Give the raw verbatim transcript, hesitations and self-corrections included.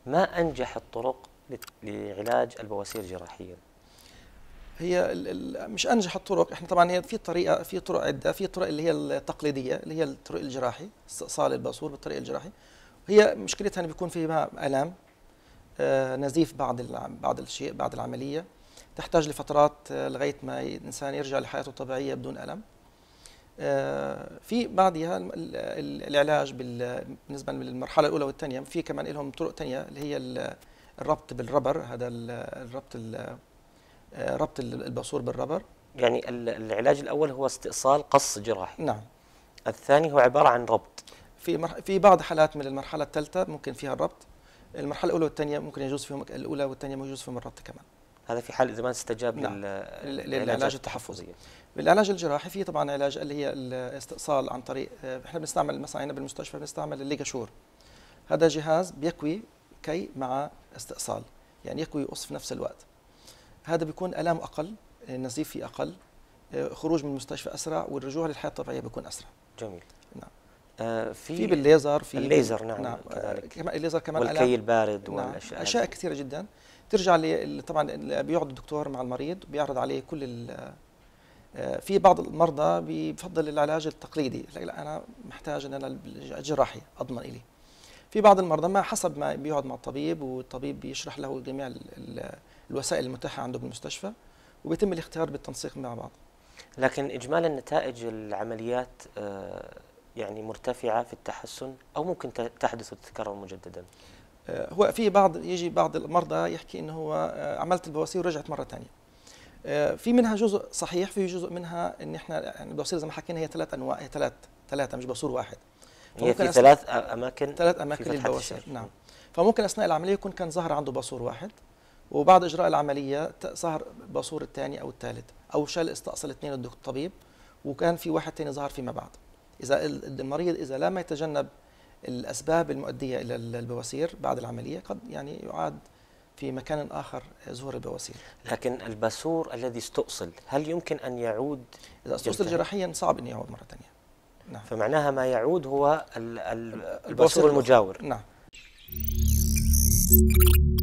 ما أنجح الطرق لعلاج البواسير جراحيا؟ هي ال ال مش انجح الطرق، احنا طبعا هي في طريقه، في طرق عده، في طرق اللي هي التقليديه اللي هي الطرق الجراحي، استئصال الباسور بالطريقه الجراحي. هي مشكلتها انه بيكون فيها الام، آه نزيف بعد بعد الشيء بعد العمليه، تحتاج لفترات آه لغايه ما الانسان يرجع لحياته الطبيعيه بدون الم. آه في بعدها العلاج بالنسبه للمرحله الاولى والثانيه، في كمان لهم طرق ثانيه اللي هي الربط بالربر، هذا الربط ربط الباسور بالربر. يعني العلاج الأول هو استئصال قص جراحي. نعم. الثاني هو عبارة عن ربط. في مرح... في بعض حالات من المرحلة الثالثة ممكن فيها الربط، المرحلة الأولى والثانية ممكن يجوز فيهم الأولى والثانية يجوز فيهم الربط كمان. هذا في حال إذا ما استجاب. نعم. لل... للعلاج التحفظي. بالعلاج الجراحي في طبعا علاج اللي هي الاستئصال عن طريق، احنا بنستعمل مثلا هنا بالمستشفى بنستعمل الليجاشور. هذا جهاز بيكوي كي مع استئصال، يعني يكوي ويقص في نفس الوقت. هذا بيكون الام اقل، النزيف فيه اقل، خروج من المستشفى اسرع، والرجوع للحياه الطبيعيه بيكون اسرع. جميل. نعم. آه في في بالليزر، في الليزر. نعم, نعم كذلك. كمان الليزر كمان والكي البارد. نعم. والاشياء اشياء كثيره جدا ترجع لي طبعا بيقعد الدكتور مع المريض وبيعرض عليه كل. في بعض المرضى بيفضل العلاج التقليدي، لا انا محتاج ان انا الجراحي اضمن الي. في بعض المرضى ما حسب ما بيقعد مع الطبيب، والطبيب بيشرح له جميع الوسائل المتاحه عنده بالمستشفى، وبيتم الاختيار بالتنسيق مع بعض. لكن اجمالا نتائج العمليات يعني مرتفعه في التحسن، او ممكن تحدث وتتكرر مجددا؟ هو في بعض يجي بعض المرضى يحكي انه هو عملت البواسير ورجعت مره ثانيه. في منها جزء صحيح، في جزء منها ان احنا يعني البواسير زي ما حكينا هي ثلاث انواع، هي ثلاث ثلاثه مش باسور واحد. هي في ثلاث اماكن ثلاث اماكن للبواسير. نعم. فممكن اثناء العمليه يكون كان ظهر عنده باسور واحد، وبعد اجراء العمليه ظهر باسور الثاني او الثالث، او شال استأصل اثنين الطبيب وكان في واحد ثاني ظهر فيما بعد. اذا المريض اذا لم يتجنب الاسباب المؤديه الى البواسير بعد العمليه قد يعني يعاد في مكان آخر ظهور البواسير. لكن الباسور الذي استؤصل هل يمكن أن يعود؟ إذا استؤصل جراحيا صعب أن يعود مرة ثانية. نعم. فمعناها ما يعود هو الباسور المجاور. نعم.